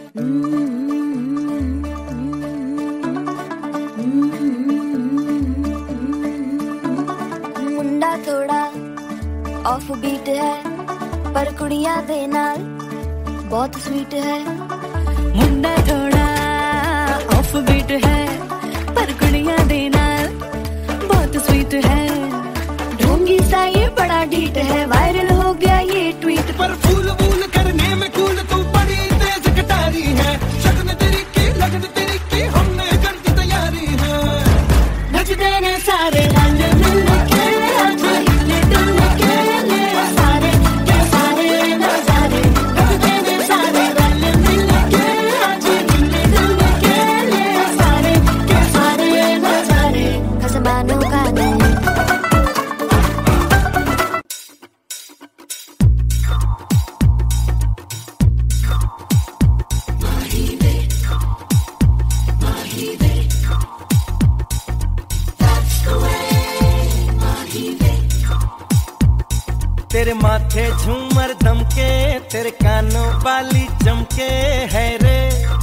मुंडा थोड़ा off beat है पर कुड़ियां दे नाल बहुत स्वीट है। मुंडा थोड़ा ऑफ बीट है पर कुड़ियां दे नाल बहुत स्वीट है। ढोंगी सा ये बड़ा ढीठ है, वायरल हो गया ये ट्वीट। पर फूल वूल करने में कूल तू बड़ी तेज कटारी है। शक्ल तेरी की लगन तेरी की हमने कर दी तैयारी है। नचते ने सारे रंग मिल के आज हिले डुल के ले सारे के सारे नजारे। नचते ने सारे रंग मिल के आज हिले डुल के ले सारे के सारे नजारे। आसमानों का नहीं तेरे माथे झूमर दमके, तेरे कानों वाली चमके है रे।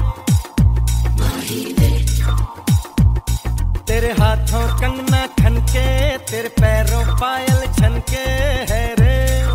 तेरे हाथों कंगना खनके, तेरे पैरों पायल छनके है रे।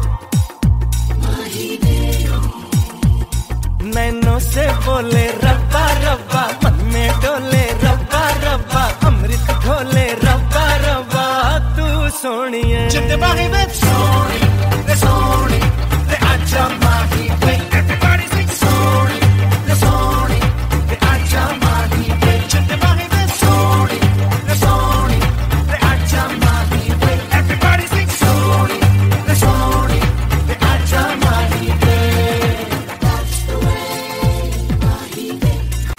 नैनों से बोले रब्बा रब्बा, मन में डोले रब्बा रब्बा, अमृत घोले रब्बा रब्बा। तू सोनिए जिंदे बागी में सोनी रे सोनी रे आजा माही वे। Everybody sing सोनी रे सोनी रे आजा माही वे। जिंदे बागी में सोनी रे आजा माही वे। Everybody sing सोनी रे आजा माही वे। That's the way Mahi way.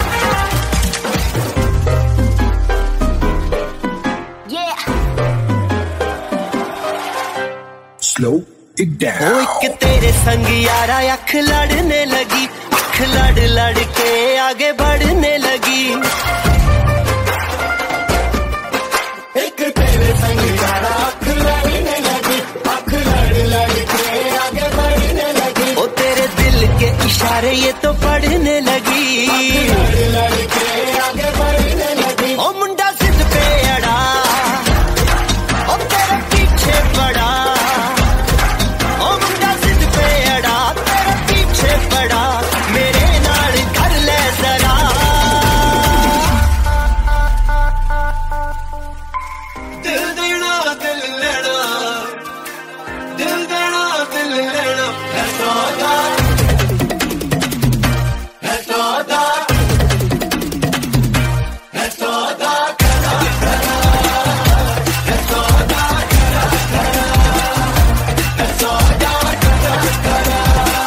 Yeah Slow it down. ओ एक तेरे संग यारा अख लड़ने लगी, अख लड़ लड़ के आगे बढ़ने लगी। एक तेरे संग यारा अख लड़ने लगी, अख लड़ लड़ के आगे बढ़ने लगी। ओ तेरे दिल के इशारे ये तो पढ़ने लगी, लड़ लड़ के आगे बढ़ने लगी। ओ मुंडा जिद पे अड़ा, ओ तेरे पीछे पड़ा। बड़ा मेरे नाल कर ले जरा। दिल देना दिल लेना, दिल देना दिल लेना है सौदा, है सौदा, है सौदा करा करा, है सौदा करा करा, है सौदा करा करा।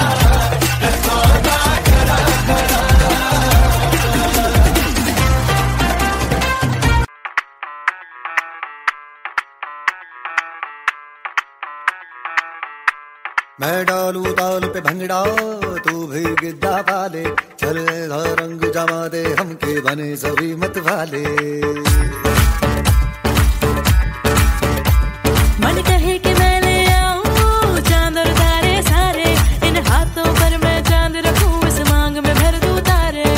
मैं डालू ताल पे भंगड़ा, तू भी गिद्दा पाले। चले रंग जमा दे हमके बने सभी मत वाले। मन कहे कि मैं ले आऊं चांद और तारे सारे, इन हाथों पर मैं चांद रखूं, इस मांग में भर दूं तारे।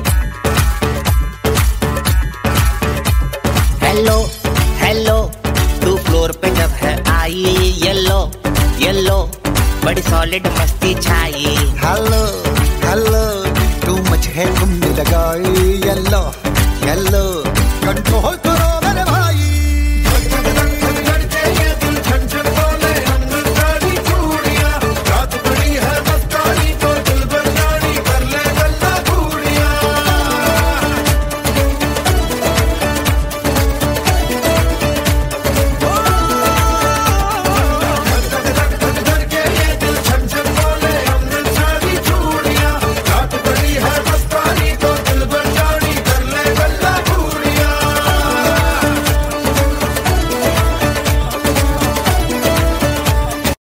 हेलो हेलो तू फ्लोर पे जब है आई, येलो येलो बड़ी सॉलिड मस्ती छाई। हेलो हेलो तू मुझे तुमने लगाई, येलो येलो कंट्रोल